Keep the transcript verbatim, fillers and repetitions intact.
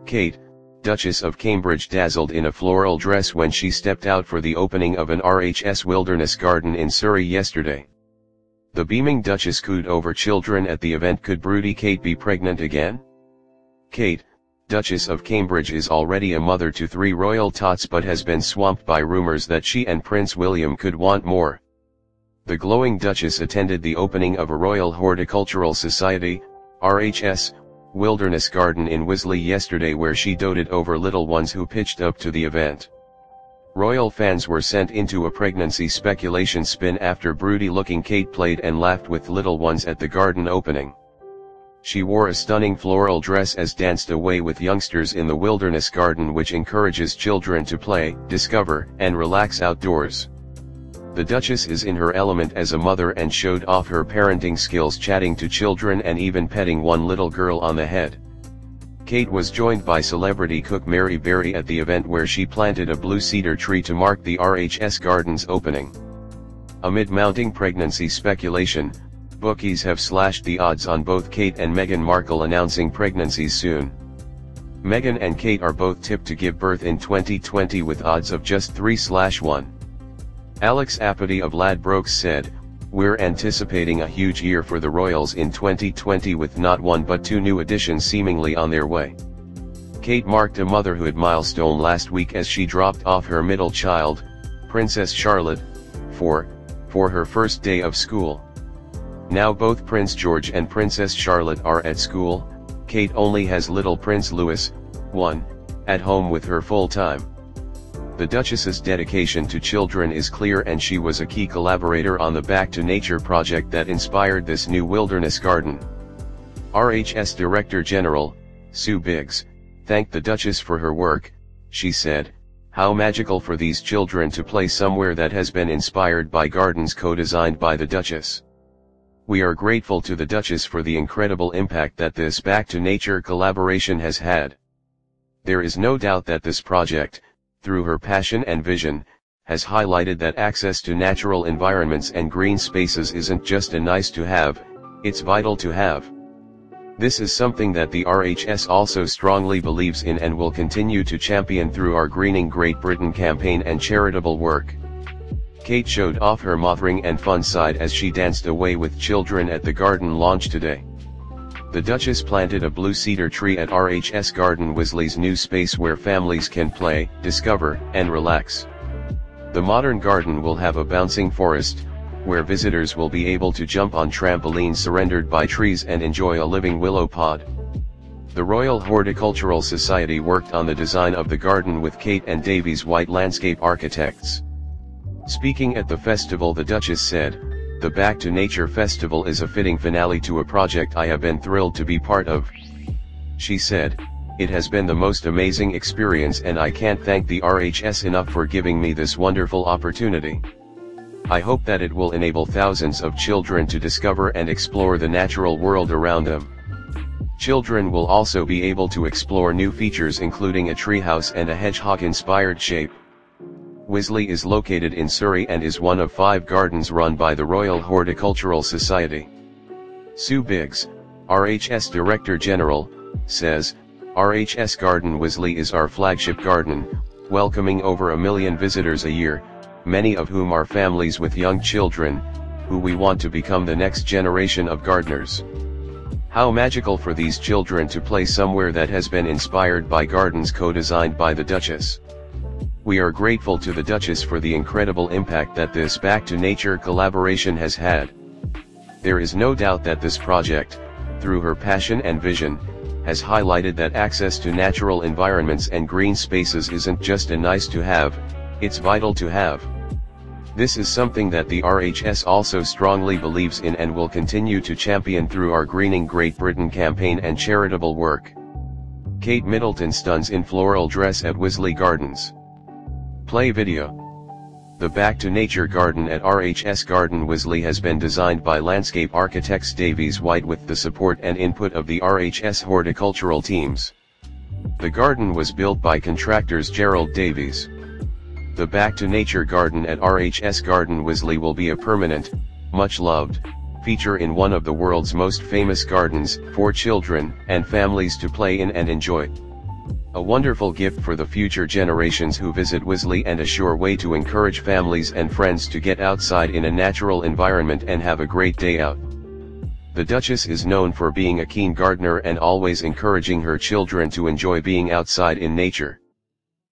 Kate, Duchess of Cambridge, dazzled in a floral dress when she stepped out for the opening of an R H S wilderness garden in Surrey yesterday. The beaming Duchess cooed over children at the event. Could broody Kate be pregnant again? Kate, Duchess of Cambridge, is already a mother to three royal tots but has been swamped by rumors that she and Prince William could want more. The glowing Duchess attended the opening of a Royal Horticultural Society, R H S, wilderness garden in Wisley yesterday, where she doted over little ones who pitched up to the event. Royal fans were sent into a pregnancy speculation spin after broody-looking Kate played and laughed with little ones at the garden opening. She wore a stunning floral dress as danced away with youngsters in the wilderness garden, which encourages children to play, discover, and relax outdoors. The Duchess is in her element as a mother and showed off her parenting skills, chatting to children and even petting one little girl on the head. Kate was joined by celebrity cook Mary Berry at the event, where she planted a blue cedar tree to mark the R H S garden's opening. Amid mounting pregnancy speculation, bookies have slashed the odds on both Kate and Meghan Markle announcing pregnancies soon. Meghan and Kate are both tipped to give birth in twenty twenty with odds of just three to one. Alex Apathy of Ladbrokes said, "We're anticipating a huge year for the royals in twenty twenty with not one but two new additions seemingly on their way." Kate marked a motherhood milestone last week as she dropped off her middle child, Princess Charlotte, for, for her first day of school. Now both Prince George and Princess Charlotte are at school. Kate only has little Prince Louis, one, at home with her full-time. The Duchess's dedication to children is clear, and she was a key collaborator on the Back to Nature project that inspired this new wilderness garden. R H S Director General, Sue Biggs, thanked the Duchess for her work. She said, "How magical for these children to play somewhere that has been inspired by gardens co-designed by the Duchess. We are grateful to the Duchess for the incredible impact that this Back to Nature collaboration has had. There is no doubt that this project, through her passion and vision, has highlighted that access to natural environments and green spaces isn't just a nice to have, it's vital to have. This is something that the R H S also strongly believes in and will continue to champion through our Greening Great Britain campaign and charitable work." Kate showed off her mothering and fun side as she danced away with children at the garden launch today. The Duchess planted a blue cedar tree at R H S Garden Wisley's new space where families can play, discover, and relax. The modern garden will have a bouncing forest, where visitors will be able to jump on trampolines surrendered by trees and enjoy a living willow pod. The Royal Horticultural Society worked on the design of the garden with Kate and Davies White landscape architects. Speaking at the festival, the Duchess said, "The Back to Nature Festival is a fitting finale to a project I have been thrilled to be part of." She said, "It has been the most amazing experience and I can't thank the R H S enough for giving me this wonderful opportunity. I hope that it will enable thousands of children to discover and explore the natural world around them. Children will also be able to explore new features including a treehouse and a hedgehog-inspired shape." Wisley is located in Surrey and is one of five gardens run by the Royal Horticultural Society. Sue Biggs, R H S Director General, says, "R H S Garden Wisley is our flagship garden, welcoming over a million visitors a year, many of whom are families with young children, who we want to become the next generation of gardeners. How magical for these children to play somewhere that has been inspired by gardens co-designed by the Duchess. We are grateful to the Duchess for the incredible impact that this Back to Nature collaboration has had. There is no doubt that this project, through her passion and vision, has highlighted that access to natural environments and green spaces isn't just a nice to have, it's vital to have. This is something that the R H S also strongly believes in and will continue to champion through our Greening Great Britain campaign and charitable work." Kate Middleton stuns in floral dress at Wisley Gardens. Play video. The Back to Nature garden at R H S Garden Wisley has been designed by landscape architects Davies White with the support and input of the R H S horticultural teams. The garden was built by contractors Gerald Davies. The Back to Nature garden at R H S Garden Wisley will be a permanent, much-loved, feature in one of the world's most famous gardens, for children and families to play in and enjoy. A wonderful gift for the future generations who visit Wisley, and a sure way to encourage families and friends to get outside in a natural environment and have a great day out. The Duchess is known for being a keen gardener and always encouraging her children to enjoy being outside in nature.